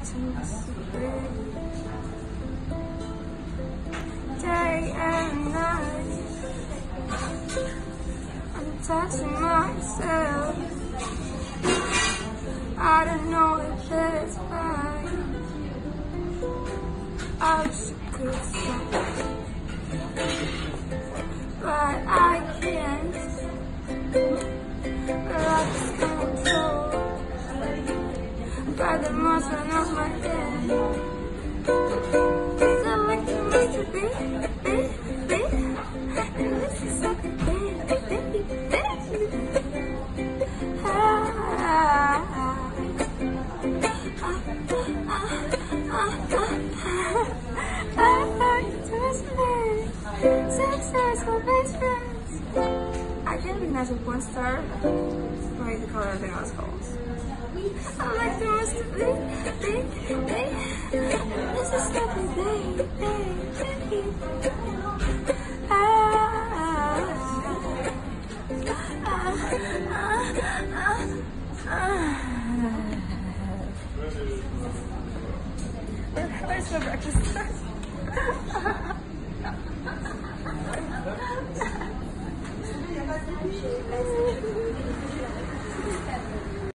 to sleep. Day and night, I'm touching myself. I don't know if it's right. I wish I could stop, but I can't. I just control by the motion of my hand. Things I like too much to be, and this is something baby. I can't recognize with one star. Probably the color everything else calls. I like the rest of it. This is something baby. Where's my breakfast?